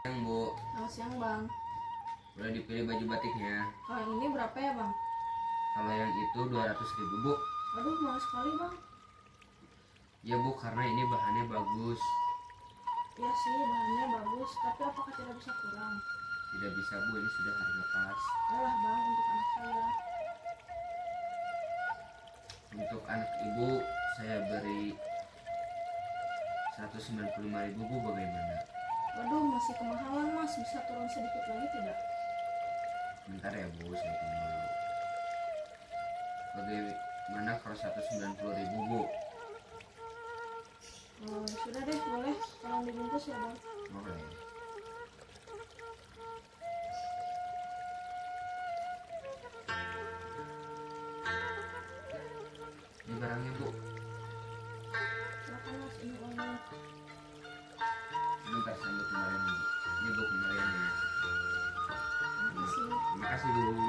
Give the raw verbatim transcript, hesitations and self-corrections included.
Yang Bu, Selamat siang Bang. udah dipilih baju batiknya. Kalau yang ini berapa ya Bang? Kalau yang itu dua ratus ribu Bu. Aduh mahal sekali Bang. Ya Bu, karena ini bahannya bagus. Iya sih bahannya bagus, tapi apakah tidak bisa kurang? Tidak bisa Bu, ini sudah harga pas. Ayolah Bang untuk anak saya. Untuk anak Ibu saya beri seratus sembilan puluh lima ribu Bu, bagaimana? Waduh masih kemahalan Mas, bisa turun sedikit lagi tidak? Bentar ya Bu, saya hitung dulu. Bagaimana kalau seratus sembilan puluh ribu Bu? Oh, sudah deh boleh, tolong dibungkus ya Bang. Boleh. Ini barangnya Bu. Silakan Mas, ini uangnya. Sebentar sambil kembalian Bu. Ini Bu kembaliannya. Terima kasih. Terima kasih Bu.